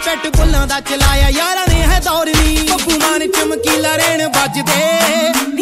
set ਬੁੱਲਾਂ ਦਾ ਚਲਾਇਆ ਯਾਰਾਂ ਨੇ ਹੈ ਦੌਰ ਨੀ ਬੱਬੂ ਮਾਨ ਚਮਕੀਲਾ ਰੇਣ ਵੱਜਦੇ